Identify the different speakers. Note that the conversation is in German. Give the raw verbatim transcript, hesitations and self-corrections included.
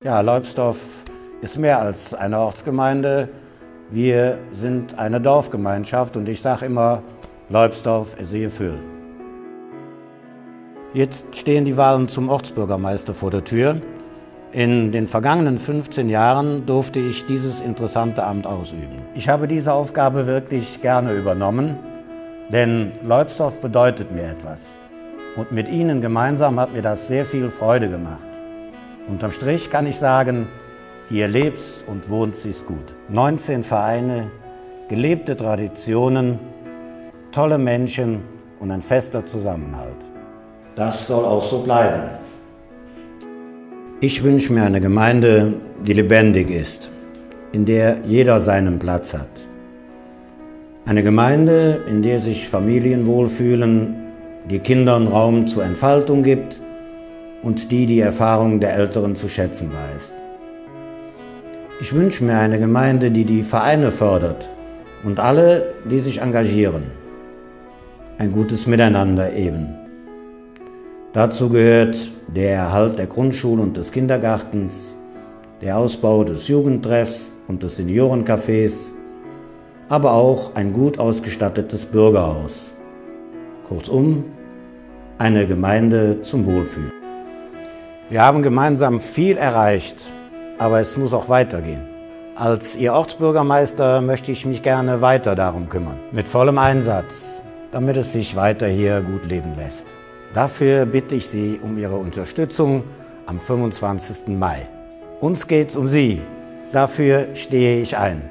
Speaker 1: Ja, Leubsdorf ist mehr als eine Ortsgemeinde. Wir sind eine Dorfgemeinschaft und ich sage immer, Leubsdorf ist ihr Füll. Jetzt stehen die Wahlen zum Ortsbürgermeister vor der Tür. In den vergangenen fünfzehn Jahren durfte ich dieses interessante Amt ausüben. Ich habe diese Aufgabe wirklich gerne übernommen, denn Leubsdorf bedeutet mir etwas. Und mit Ihnen gemeinsam hat mir das sehr viel Freude gemacht. Unterm Strich kann ich sagen, hier lebt's und wohnt sich's gut. neunzehn Vereine, gelebte Traditionen, tolle Menschen und ein fester Zusammenhalt. Das soll auch so bleiben. Ich wünsche mir eine Gemeinde, die lebendig ist, in der jeder seinen Platz hat. Eine Gemeinde, in der sich Familien wohlfühlen, die Kindern Raum zur Entfaltung gibt und die die Erfahrung der Älteren zu schätzen weiß. Ich wünsche mir eine Gemeinde, die die Vereine fördert und alle, die sich engagieren. Ein gutes Miteinander eben. Dazu gehört der Erhalt der Grundschule und des Kindergartens, der Ausbau des Jugendtreffs und des Seniorencafés, aber auch ein gut ausgestattetes Bürgerhaus. Kurzum, eine Gemeinde zum Wohlfühlen. Wir haben gemeinsam viel erreicht, aber es muss auch weitergehen. Als Ihr Ortsbürgermeister möchte ich mich gerne weiter darum kümmern, mit vollem Einsatz, damit es sich weiter hier gut leben lässt. Dafür bitte ich Sie um Ihre Unterstützung am fünfundzwanzigsten Mai. Uns geht's um Sie, dafür stehe ich ein.